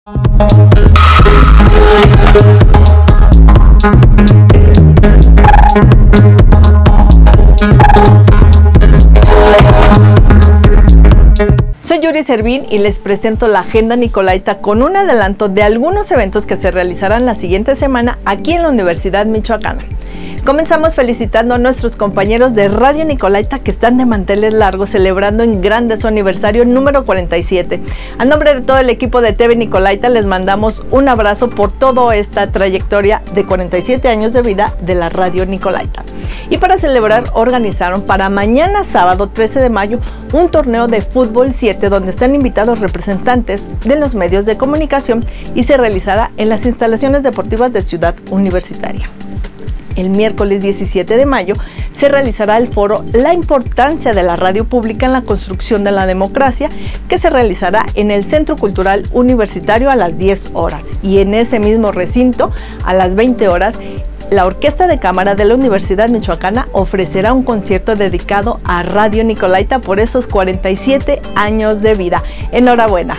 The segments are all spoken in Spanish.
Soy Yuri Servín y les presento la Agenda Nicolaita con un adelanto de algunos eventos que se realizarán la siguiente semana aquí en la Universidad Michoacana. Comenzamos felicitando a nuestros compañeros de Radio Nicolaita que están de manteles largos celebrando en grande su aniversario número 47. A nombre de todo el equipo de TV Nicolaita les mandamos un abrazo por toda esta trayectoria de 47 años de vida de la Radio Nicolaita. Y para celebrar organizaron para mañana sábado 13 de mayo un torneo de fútbol 7 donde están invitados representantes de los medios de comunicación y se realizará en las instalaciones deportivas de Ciudad Universitaria. El miércoles 17 de mayo se realizará el foro La importancia de la radio pública en la construcción de la democracia, que se realizará en el Centro Cultural Universitario a las 10 horas. Y en ese mismo recinto, a las 20 horas, la Orquesta de Cámara de la Universidad Michoacana ofrecerá un concierto dedicado a Radio Nicolaita por esos 47 años de vida. ¡Enhorabuena!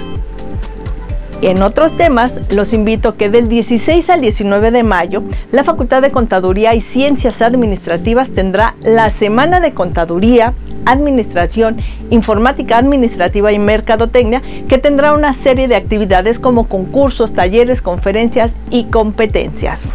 En otros temas, los invito a que del 16 al 19 de mayo, la Facultad de Contaduría y Ciencias Administrativas tendrá la Semana de Contaduría, Administración, Informática Administrativa y Mercadotecnia, que tendrá una serie de actividades como concursos, talleres, conferencias y competencias.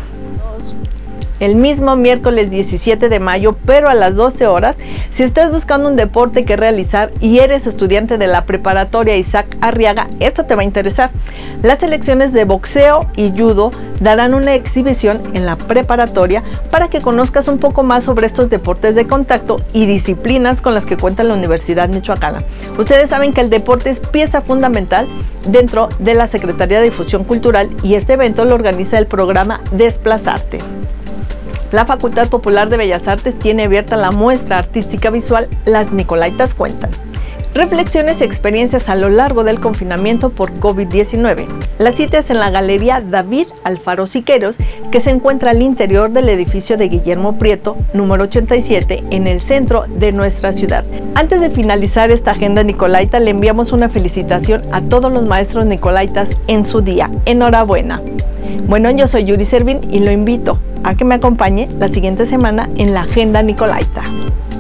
El mismo miércoles 17 de mayo, pero a las 12 horas, si estás buscando un deporte que realizar y eres estudiante de la preparatoria Isaac Arriaga, esto te va a interesar. Las selecciones de boxeo y judo darán una exhibición en la preparatoria para que conozcas un poco más sobre estos deportes de contacto y disciplinas con las que cuenta la Universidad Michoacana. Ustedes saben que el deporte es pieza fundamental dentro de la Secretaría de Difusión Cultural y este evento lo organiza el programa Desplazarte. La Facultad Popular de Bellas Artes tiene abierta la muestra artística visual Las Nicolaitas Cuentan. Reflexiones y experiencias a lo largo del confinamiento por COVID-19. La cita es en la Galería David Alfaro Siqueiros, que se encuentra al interior del edificio de Guillermo Prieto, número 87, en el centro de nuestra ciudad. Antes de finalizar esta agenda Nicolaita, le enviamos una felicitación a todos los maestros Nicolaitas en su día. ¡Enhorabuena! Bueno, yo soy Yuri Servín y lo invito a que me acompañe la siguiente semana en la Agenda Nicolaita.